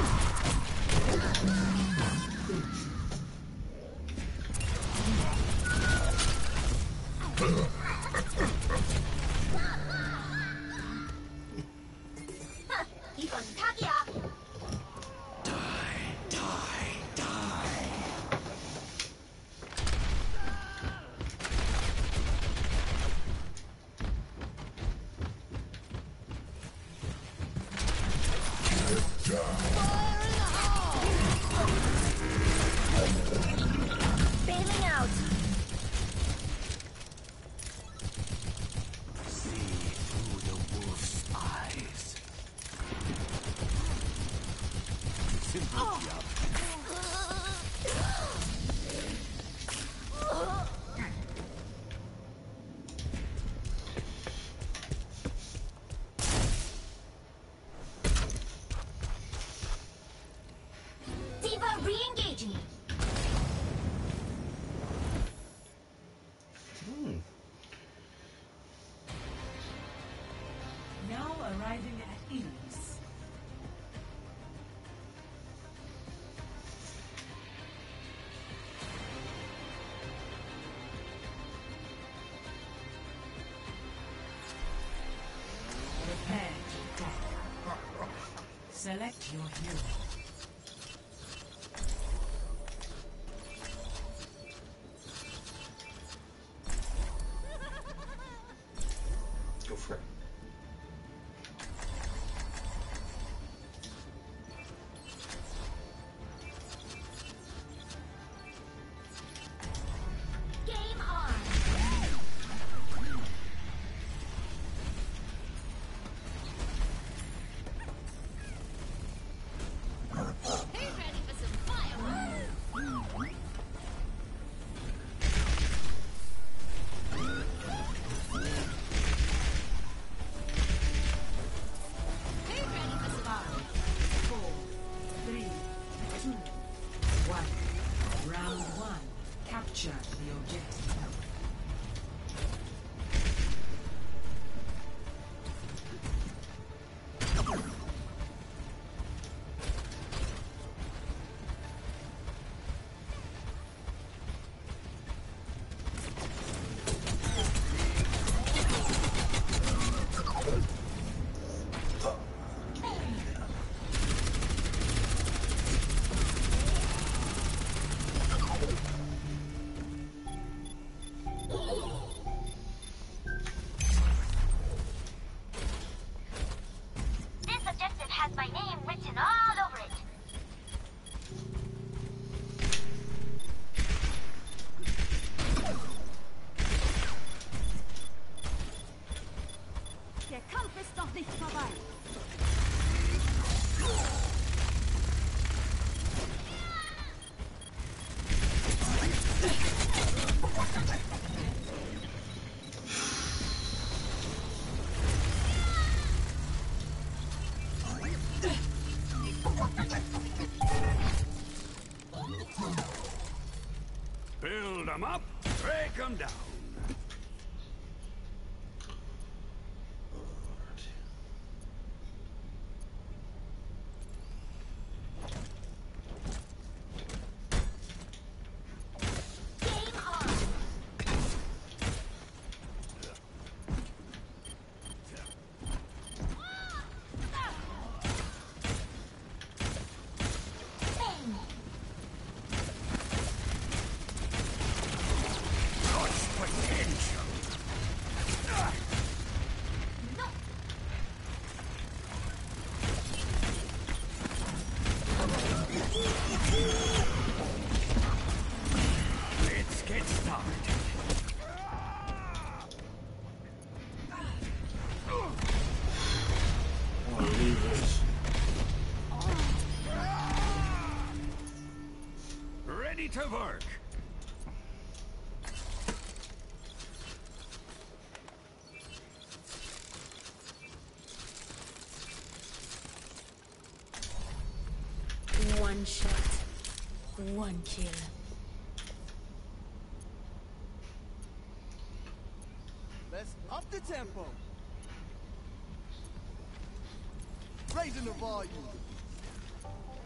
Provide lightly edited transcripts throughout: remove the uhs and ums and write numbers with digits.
이건 닭이야. Bailing out. Diva re-engaging. Now arriving at ease. Prepare to attack. Select your hero. Go for it. Game on. Hey, ready for some fireworks? Hey, ready for some 5, 4, 3, 2, 1. Round 1. Capture the objective. This objective has my name written all over it. Der Kampf ist noch nicht vorbei. Build 'em up, break 'em down. Game on. Bang. Such potential. No. Let's get started. I want to leave this. Ready to work. One shot, one kill. Let's up the tempo. Raising the volume.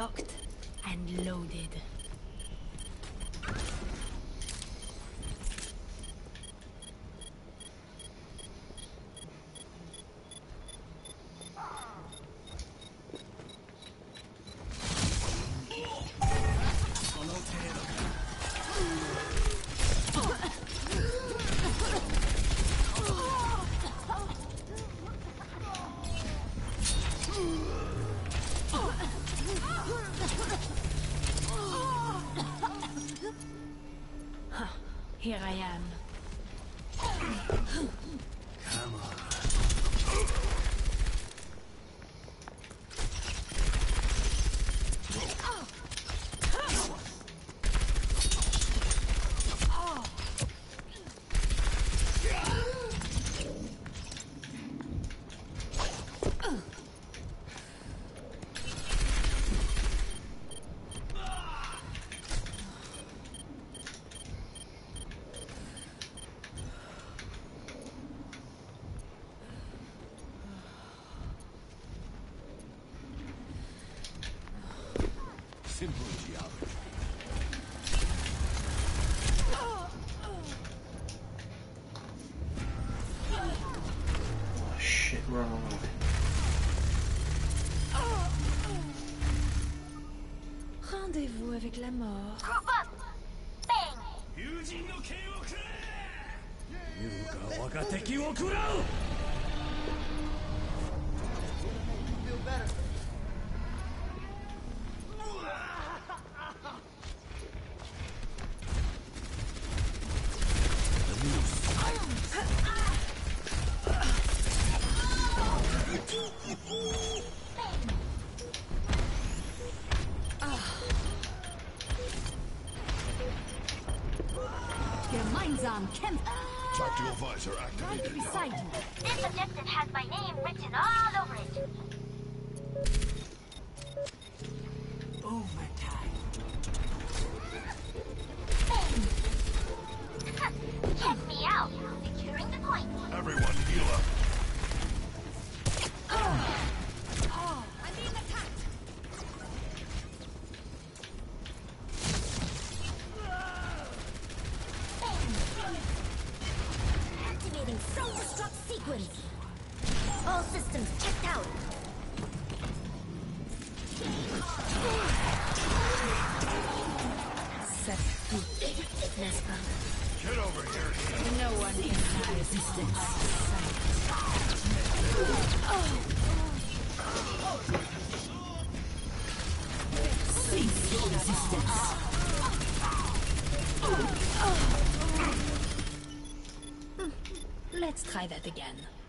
Locked and loaded. Here I am. Simple geometry. Oh shit, run away. Rendez-vous avec la mort. Group up! Bang! 友人の剣をくれ優雅我が敵を食らう Feel better. Gemeinsam kämpfen. Tactical visor Right activated. beside you. This objective has my name written all over it. Overtime. Check me out. Securing the point. Everyone heal up. I'm being attacked. Activating self-destruct sequence. All systems checked out. Ça pique, n'est-ce pas? Get over here. No one can hide resistance. Cease your resistance. Let's try that again.